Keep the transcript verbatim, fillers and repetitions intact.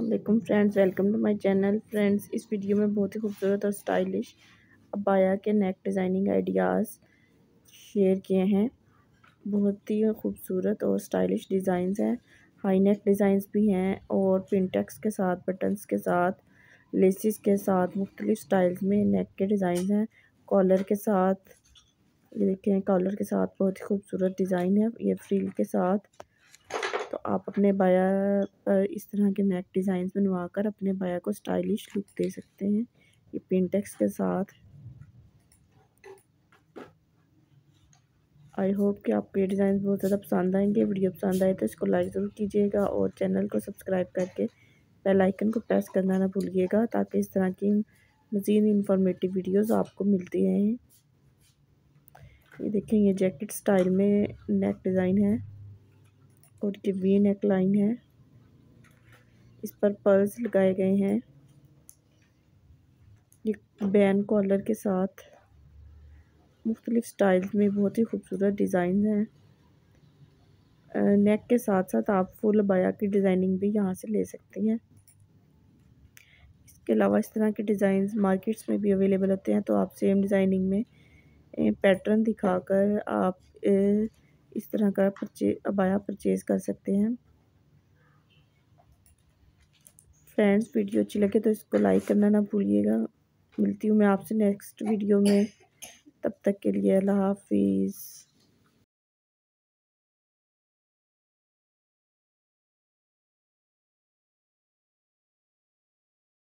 वालेकुम friends, welcome to my channel. Friends, इस video में बहुत ही खूबसूरत और स्टाइलिश अबाया के नेक डिज़ाइनिंग आइडियाज़ शेयर किए हैं। बहुत ही खूबसूरत और स्टाइलिश डिज़ाइंस हैं। हाई नेक डिज़ाइंस भी हैं और पिनटेक्स के साथ, बटन्स के साथ, लेसिस के साथ मुख्तलिफ स्टाइल्स में नेक के डिज़ाइन हैं। कॉलर के साथ, ये देखें, कॉलर के साथ बहुत ही खूबसूरत डिज़ाइन है, ये फ्रिल के साथ। तो आप अपने बाया पर इस तरह के नेक डिज़ाइन बनवा कर अपने बाया को स्टाइलिश लुक दे सकते हैं, ये पिनटेक्स के साथ। आई होप कि आपको ये डिज़ाइन बहुत ज़्यादा पसंद आएंगे। वीडियो पसंद आए तो इसको लाइक ज़रूर कीजिएगा और चैनल को सब्सक्राइब करके बेल आइकन को प्रेस करना ना भूलिएगा, ताकि इस तरह की मज़ीद इंफॉर्मेटिव वीडियोस आपको मिलती रहें। ये देखें, ये जैकेट स्टाइल में नेक डिज़ाइन है और ये वी नेक लाइन है। इस पर पर्ल्स लगाए गए हैं। ये बैन कॉलर के साथ मुख्तलिफ स्टाइल्स में बहुत ही खूबसूरत डिज़ाइन हैं। नेक के साथ साथ आप फुल बाया की डिज़ाइनिंग भी यहाँ से ले सकती हैं। इसके अलावा इस तरह के डिज़ाइंस मार्केट्स में भी अवेलेबल होते हैं, तो आप सेम डिज़ाइनिंग में पैटर्न दिखाकर आप इस तरह का परचे अबाया परचेज़ कर सकते हैं। फ्रेंड्स, वीडियो अच्छी लगे तो इसको लाइक करना ना भूलिएगा। मिलती हूँ मैं आपसे नेक्स्ट वीडियो में, तब तक के लिए अल्लाह हाफिज़।